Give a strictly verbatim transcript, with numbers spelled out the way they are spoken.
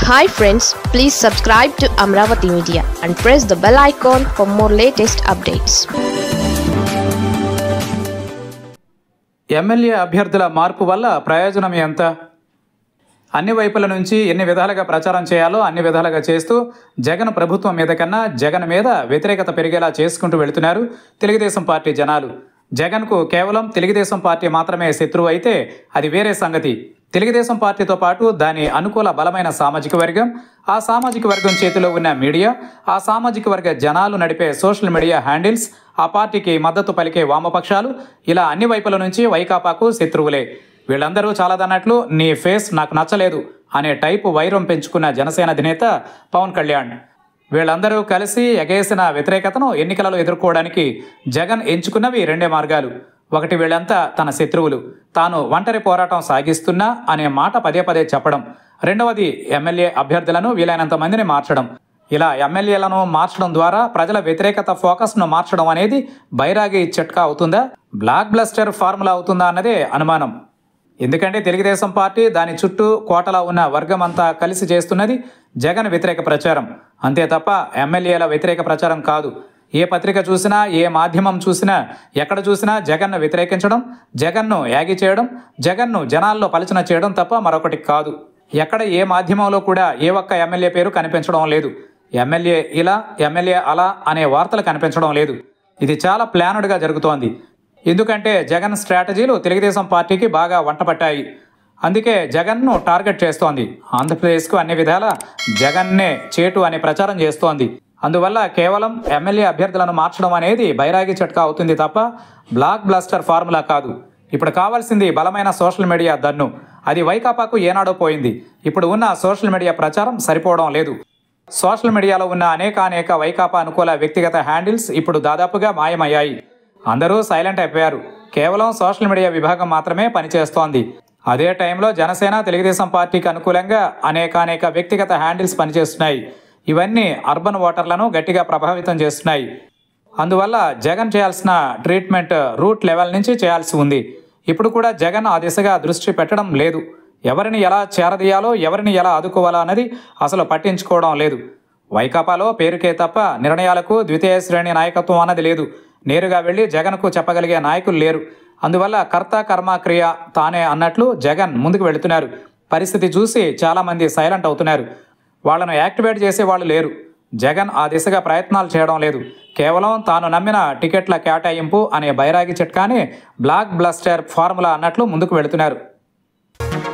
Hi friends, please subscribe to Amravati Media and press the bell icon for more latest updates. MLA అభ్యర్థుల మార్పు వల్ల ప్రయోజనం ఎంత? అన్ని వైపుల నుంచి ఎన్ని విధాలుగా ప్రచారం చేయాలో అన్ని విధాలుగా చేస్తూ జగన్ ప్రభుత్వం మీద కన్నా జగన్ మీద వ్యతిరేకత పెరిగేలా చేసుకుంటూ వెళుతున్నారు తెలుగుదేశం పార్టీ జనాలు. జగన్కు కేవలం తెలుగుదేశం పార్టీ మాత్రమే శత్రువు అయితే అది వేరే సంగతి. తెలుగుదేశం పార్టీతో పాటు దాని అనుకూల బలమైన సామాజిక వర్గం, ఆ సామాజిక వర్గం చేతిలో ఉన్న మీడియా, ఆ సామాజిక వర్గ జనాలు నడిపే సోషల్ మీడియా హ్యాండిల్స్, ఆ పార్టీకి మద్దతు పలికే వామపక్షాలు, ఇలా అన్ని వైపుల నుంచి వైకాపాకు శత్రువులే. వీళ్ళందరూ చాలాదన్నట్లు నీ ఫేస్ నాకు నచ్చలేదు అనే టైపు వైరం పెంచుకున్న జనసేన అధినేత పవన్ కళ్యాణ్. వీళ్ళందరూ కలిసి ఎగేసిన వ్యతిరేకతను ఎన్నికలలో ఎదుర్కోవడానికి జగన్ ఎంచుకున్నవి రెండే మార్గాలు. ఒకటి, వీళ్ళంతా తన శత్రువులు, తాను ఒంటరి పోరాటం సాగిస్తున్నా అనే మాట పదే పదే చెప్పడం. రెండవది, ఎమ్మెల్యే అభ్యర్థులను వీలైనంత మందిని మార్చడం. ఇలా ఎమ్మెల్యేలను మార్చడం ద్వారా ప్రజల వ్యతిరేకత ఫోకస్ను మార్చడం అనేది బైరాగి చిట్కా అవుతుందా, బ్లాక్ బ్లస్టర్ ఫార్ములా అవుతుందా అన్నదే అనుమానం. ఎందుకంటే తెలుగుదేశం పార్టీ దాని చుట్టూ కోటలా ఉన్న వర్గం అంతా కలిసి చేస్తున్నది జగన్ వ్యతిరేక ప్రచారం, అంతే తప్ప ఎమ్మెల్యేల వ్యతిరేక ప్రచారం కాదు. ఏ పత్రిక చూసినా, ఏ మాధ్యమం చూసినా, ఎక్కడ చూసినా జగన్ను వ్యతిరేకించడం, జగన్ను యాగి చేయడం, జగన్ను జనాల్లో పలచన చేయడం తప్ప మరొకటి కాదు. ఎక్కడ ఏ మాధ్యమంలో కూడా ఏ ఒక్క ఎమ్మెల్యే పేరు కనిపించడం లేదు. ఎమ్మెల్యే ఇలా, ఎమ్మెల్యే అలా అనే వార్తలు కనిపించడం లేదు. ఇది చాలా ప్లానుడ్గా జరుగుతోంది. ఎందుకంటే జగన్ స్ట్రాటజీలు తెలుగుదేశం పార్టీకి బాగా వంటపట్టాయి. అందుకే జగన్ను టార్గెట్ చేస్తోంది. ఆంధ్రప్రదేశ్కు అన్ని విధాల జగన్నే చేటు అనే ప్రచారం చేస్తోంది. అందువల్ల కేవలం ఎమ్మెల్యే అభ్యర్థులను మార్చడం అనేది బైరాగి చట్కా అవుతుంది తప్ప బ్లాక్ బ్లస్టర్ ఫార్ములా కాదు. ఇప్పుడు కావాల్సింది బలమైన సోషల్ మీడియా దన్ను. అది వైకాపాకు ఏనాడో పోయింది. ఇప్పుడు ఉన్న సోషల్ మీడియా ప్రచారం సరిపోవడం లేదు. సోషల్ మీడియాలో ఉన్న అనేక అనేక వైకాపా అనుకూల వ్యక్తిగత హ్యాండిల్స్ ఇప్పుడు దాదాపుగా మాయమయ్యాయి. అందరూ సైలెంట్ అయిపోయారు. కేవలం సోషల్ మీడియా విభాగం మాత్రమే పనిచేస్తోంది. అదే టైంలో జనసేన, తెలుగుదేశం పార్టీకి అనుకూలంగా అనేక అనేక వ్యక్తిగత హ్యాండిల్స్ పనిచేస్తున్నాయి. ఇవన్నీ అర్బన్ ఓటర్లను గట్టిగా ప్రభావితం చేస్తున్నాయి. అందువల్ల జగన్ చేయాల్సిన ట్రీట్మెంట్ రూట్ లెవెల్ నుంచి చేయాల్సి ఉంది. ఇప్పుడు కూడా జగన్ ఆ దిశగా దృష్టి పెట్టడం లేదు. ఎవరిని ఎలా చేరదీయాలో, ఎవరిని ఎలా ఆదుకోవాలో అన్నది అసలు పట్టించుకోవడం లేదు. వైకాపాలో పేరుకే తప్ప నిర్ణయాలకు ద్వితీయ శ్రేణి నాయకత్వం అన్నది లేదు. నేరుగా వెళ్ళి జగన్కు చెప్పగలిగే నాయకులు లేరు. అందువల్ల కర్త కర్మ క్రియ తానే అన్నట్లు జగన్ ముందుకు వెళుతున్నారు. పరిస్థితి చూసి చాలామంది సైలెంట్ అవుతున్నారు. వాళ్లను యాక్టివేట్ చేసే వాళ్ళు లేరు. జగన్ ఆ దిశగా ప్రయత్నాలు చేయడం లేదు. కేవలం తాను నమ్మిన టికెట్ల కేటాయింపు అనే బైరాగి చిట్కాని బ్లాక్ బ్లస్టర్ ఫార్ములా అన్నట్లు ముందుకు వెళుతున్నారు.